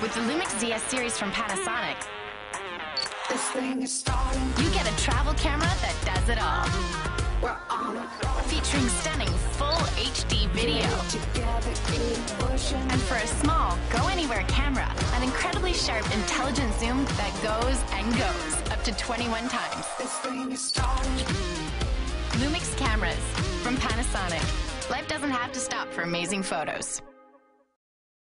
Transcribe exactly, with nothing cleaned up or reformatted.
With the LUMIX Z S series from Panasonic, This thing is starting. you get a travel camera that does it all. We're on a roll. Featuring stunning full H D video. Together, keep pushing. And for a small, go-anywhere camera, an incredibly sharp, intelligent zoom that goes and goes up to twenty-one times. This thing is starting. LUMIX cameras from Panasonic. Life doesn't have to stop for amazing photos.